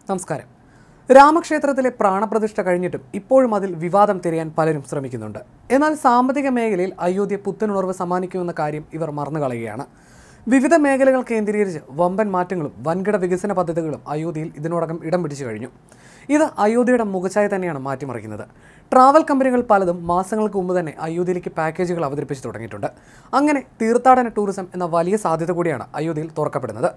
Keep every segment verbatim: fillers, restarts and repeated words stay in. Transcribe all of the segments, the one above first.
നമസ്കാരം. രാമക്ഷേത്രത്തിലെ പ്രാണപ്രതിഷ്ഠ കഴിഞ്ഞിട്ടും ഇപ്പോഴും അതിൽ വിവാദം തിരയാൻ പലരും ശ്രമിക്കുന്നുണ്ട്. എന്നാൽ സാമ്പത്തിക മേഖലയിൽ അയോധ്യ പുത്തനുണർവ് സമ്മാനിക്കുമെന്ന കാര്യം ഇവർ മറന്നുകളയുകയാണ്. വിവിധ മേഖലകൾ കേന്ദ്രീകരിച്ച് വമ്പൻ മാറ്റങ്ങളും വൻകിട വികസന പദ്ധതികളും അയോധ്യയിൽ ഇതിനോടകം ഇടം പിടിച്ചു കഴിഞ്ഞു. ഇത് അയോധ്യയുടെ മുഖച്ഛായ തന്നെയാണ് മാറ്റിമറിക്കുന്നത്. ട്രാവൽ കമ്പനികൾ പലതും മാസങ്ങൾക്ക് മുമ്പ് തന്നെ അയോധ്യയിലേക്ക് പാക്കേജുകൾ അവതരിപ്പിച്ച് തുടങ്ങിയിട്ടുണ്ട്. അങ്ങനെ തീർത്ഥാടന ടൂറിസം എന്ന വലിയ സാധ്യത കൂടിയാണ് അയോധ്യയിൽ തുറക്കപ്പെടുന്നത്.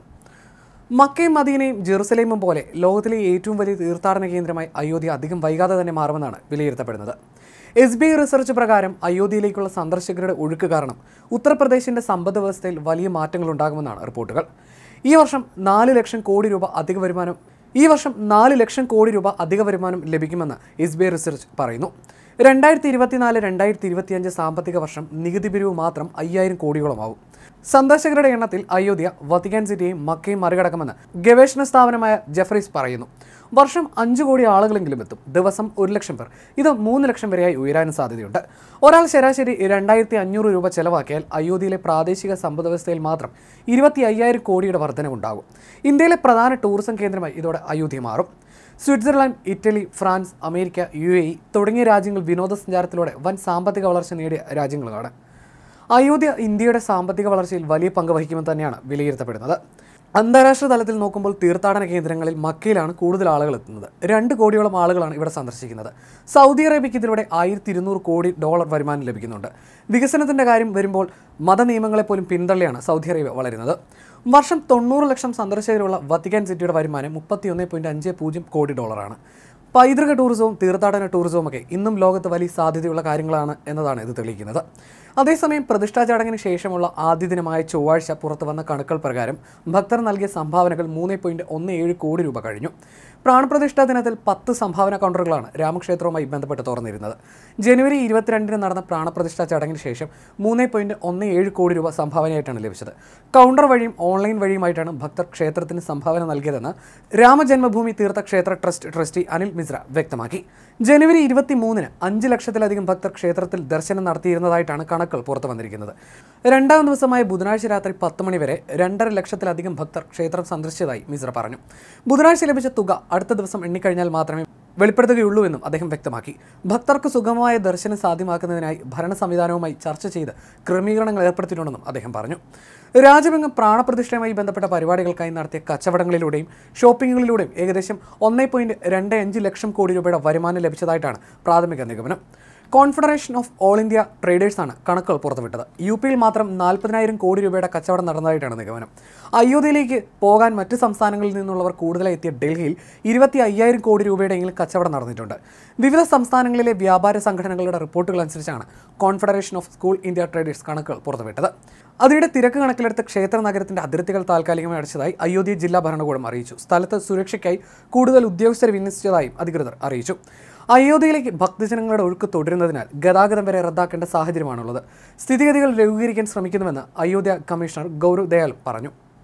മക്കയും മദീനയും ജെറുസലേമും പോലെ ലോകത്തിലെ ഏറ്റവും വലിയ തീർത്ഥാടന കേന്ദ്രമായി അയോധ്യ അധികം വൈകാതെ തന്നെ മാറുമെന്നാണ് വിലയിരുത്തപ്പെടുന്നത്. എസ് ബി ഐ റിസർച്ച് പ്രകാരം അയോധ്യയിലേക്കുള്ള സന്ദർശകരുടെ ഒഴുക്ക് കാരണം ഉത്തർപ്രദേശിന്റെ സമ്പദ് വ്യവസ്ഥയിൽ വലിയ മാറ്റങ്ങൾ ഉണ്ടാകുമെന്നാണ് റിപ്പോർട്ടുകൾ. ഈ വർഷം നാല് ലക്ഷം കോടി രൂപ അധിക വരുമാനം ഈ വർഷം നാല് ലക്ഷം കോടി രൂപ അധിക വരുമാനം ലഭിക്കുമെന്ന് എസ് ബി ഐ റിസർച്ച് പറയുന്നു. രണ്ടായിരത്തി ഇരുപത്തിനാല് രണ്ടായിരത്തി ഇരുപത്തിയഞ്ച് സാമ്പത്തിക വർഷം നികുതി പിരിവ് മാത്രം അയ്യായിരം കോടിയോളമാവും. സന്ദർശകരുടെ എണ്ണത്തിൽ അയോധ്യ വത്തിക്കാൻ സിറ്റിയെയും മക്കയും മറികടക്കുമെന്ന് ഗവേഷണ സ്ഥാപനമായ ജെഫ്രീസ് പറയുന്നു. വർഷം അഞ്ചു കോടി ആളുകളെങ്കിലും എത്തും. ദിവസം ഒരു ലക്ഷം പേർ. ഇത് മൂന്ന് ലക്ഷം വരെയായി ഉയരാനും സാധ്യതയുണ്ട്. ഒരാൾ ശരാശരി രണ്ടായിരത്തി അഞ്ഞൂറ് രൂപ ചെലവാക്കിയാൽ അയോധ്യയിലെ പ്രാദേശിക സമ്പദ് വ്യവസ്ഥയിൽ മാത്രം ഇരുപത്തി അയ്യായിരം കോടിയുടെ വർധനവുണ്ടാകും. ഇന്ത്യയിലെ പ്രധാന ടൂറിസം കേന്ദ്രമായി ഇതോടെ അയോധ്യ മാറും. Switzerland, Italy, France, America, U A E തുടങ്ങിയ രാജ്യങ്ങൾ വിനോദസഞ്ചാരത്തിലൂടെ വൻ സാമ്പത്തിക വളർച്ച നേടിയ രാജ്യങ്ങളാണ്. അയോധ്യ ഇന്ത്യയുടെ സാമ്പത്തിക വളർച്ചയിൽ വലിയ പങ്ക് വഹിക്കുമെന്ന് തന്നെയാണ് വിലയിരുത്തപ്പെടുന്നത്. അന്താരാഷ്ട്ര തലത്തിൽ നോക്കുമ്പോൾ തീർത്ഥാടന കേന്ദ്രങ്ങളിൽ മക്കയിലാണ് കൂടുതൽ ആളുകൾ എത്തുന്നത്. രണ്ട് കോടിയോളം ആളുകളാണ് ഇവിടെ സന്ദർശിക്കുന്നത്. സൗദി അറേബ്യയ്ക്ക് ഇതിലൂടെ ആയിരത്തി ഇരുന്നൂറ് കോടി ഡോളർ വരുമാനം ലഭിക്കുന്നുണ്ട്. വികസനത്തിൻ്റെ കാര്യം വരുമ്പോൾ മതനിയമങ്ങളെപ്പോലും പിന്തള്ളിയാണ് സൗദി അറേബ്യ വളരുന്നത്. വർഷം തൊണ്ണൂറ് ലക്ഷം സന്ദർശകരുള്ള വത്തിക്കാൻ സിറ്റിയുടെ വരുമാനം മുപ്പത്തി ഒന്ന് പോയിന്റ് അഞ്ച് പൂജ്യം കോടി ഡോളറാണ്. പൈതൃക ടൂറിസവും തീർത്ഥാടന ടൂറിസവും ഒക്കെ ഇന്നും ലോകത്ത് വലിയ സാധ്യതയുള്ള കാര്യങ്ങളാണ് എന്നതാണ് ഇത് തെളിയിക്കുന്നത്. അതേസമയം പ്രതിഷ്ഠാ ചടങ്ങിന് ശേഷമുള്ള ആദ്യ ദിനമായ ചൊവ്വാഴ്ച പുറത്തു വന്ന കണക്കുകൾ പ്രകാരം ഭക്തർ നൽകിയ സംഭാവനകൾ മൂന്ന് പോയിന്റ് ഒന്ന് ഏഴ് കോടി രൂപ കഴിഞ്ഞു. പ്രാണപ്രതിഷ്ഠാ ദിനത്തിൽ പത്ത് സംഭാവന കൗണ്ടറുകളാണ് രാമക്ഷേത്രവുമായി ബന്ധപ്പെട്ട് തുറന്നിരുന്നത്. ജനുവരി ഇരുപത്തിരണ്ടിന് നടന്ന പ്രാണപ്രതിഷ്ഠാ ചടങ്ങിന് ശേഷം മൂന്ന് പോയിന്റ് ഒന്ന് ഏഴ് കോടി രൂപ സംഭാവനയായിട്ടാണ് ലഭിച്ചത്. കൗണ്ടർ വഴിയും ഓൺലൈൻ വഴിയുമായിട്ടാണ് ഭക്തർ ക്ഷേത്രത്തിന് സംഭാവന നൽകിയതെന്ന് രാമജന്മഭൂമി തീർത്ഥക്ഷേത്ര ട്രസ്റ്റ് ട്രസ്റ്റി അനിൽ മിശ്ര വ്യക്തമാക്കി. ജനുവരി ഇരുപത്തി മൂന്നിന് അഞ്ച് ലക്ഷത്തിലധികം ഭക്തർ ക്ഷേത്രത്തിൽ ദർശനം നടത്തിയിരുന്നതായിട്ടാണ് കണക്കുകൾ പുറത്തു വന്നിരിക്കുന്നത്. രണ്ടാം ദിവസമായ ബുധനാഴ്ച രാത്രി പത്ത് മണി വരെ രണ്ടര ലക്ഷത്തിലധികം ഭക്തർ ക്ഷേത്രം സന്ദർശിച്ചതായി മിശ്ര പറഞ്ഞു. ബുധനാഴ്ച ലഭിച്ച തുക അടുത്ത ദിവസം എണ്ണിക്കഴിഞ്ഞാൽ മാത്രമേ വെളിപ്പെടുത്തുകയുള്ളൂ എന്നും അദ്ദേഹം വ്യക്തമാക്കി. ഭക്തർക്ക് സുഗമമായ ദർശനം സാധ്യമാക്കുന്നതിനായി ഭരണ സംവിധാനവുമായി ചർച്ച ചെയ്ത് ക്രമീകരണങ്ങൾ ഏർപ്പെടുത്തിയിട്ടുണ്ടെന്നും അദ്ദേഹം പറഞ്ഞു. രാജ്യമെങ്ങും പ്രാണപ്രതിഷ്ഠയുമായി ബന്ധപ്പെട്ട പരിപാടികൾക്കായി നടത്തിയ കച്ചവടങ്ങളിലൂടെയും ഷോപ്പിങ്ങുകളിലൂടെയും ഏകദേശം ഒന്ന് പോയിന്റ് രണ്ട് അഞ്ച് ലക്ഷം കോടി രൂപയുടെ വരുമാനം ലഭിച്ചതായിട്ടാണ് പ്രാഥമിക നിഗമനം. കോൺഫെഡറേഷൻ ഓഫ് ഓൾ ഇന്ത്യ ട്രേഡേഴ്സാണ് കണക്കുകൾ പുറത്തുവിട്ടത്. യു പിയിൽ മാത്രം നാൽപ്പതിനായിരം കോടി രൂപയുടെ കച്ചവടം നടന്നതായിട്ടാണ് നിഗമനം. അയോധ്യയിലേക്ക് പോകാൻ മറ്റ് സംസ്ഥാനങ്ങളിൽ നിന്നുള്ളവർ കൂടുതലായി എത്തിയ ഡൽഹിയിൽ ഇരുപത്തി അയ്യായിരം കോടി രൂപയുടെയെങ്കിലും കച്ചവടം നടന്നിട്ടുണ്ട്. വിവിധ സംസ്ഥാനങ്ങളിലെ വ്യാപാര സംഘടനകളുടെ റിപ്പോർട്ടുകൾ അനുസരിച്ചാണ് confederation of school India traders കണക്കുകൾ പുറത്തുവിട്ടത്. അതിനിടെ തിരക്ക് കണക്കിലെടുത്ത് ക്ഷേത്ര നഗരത്തിന്റെ അതിർത്തികൾ താൽക്കാലികമായി അടച്ചതായി അയോധ്യ ജില്ലാ ഭരണകൂടം അറിയിച്ചു. സ്ഥലത്ത് സുരക്ഷയ്ക്കായി കൂടുതൽ ഉദ്യോഗസ്ഥരെ വിന്യസിച്ചതായും അധികൃതർ അറിയിച്ചു. അയോധ്യയിലേക്ക് ഭക്തജനങ്ങളുടെ ഒഴുക്ക് തുടരുന്നതിനാൽ ഗതാഗതം വരെ റദ്ദാക്കേണ്ട സാഹചര്യമാണുള്ളത്. സ്ഥിതിഗതികൾ ലഘൂകരിക്കാൻ ശ്രമിക്കുന്നുവെന്ന് അയോധ്യ കമ്മീഷണർ ഗൗരവ് ദയാൽ പറഞ്ഞു.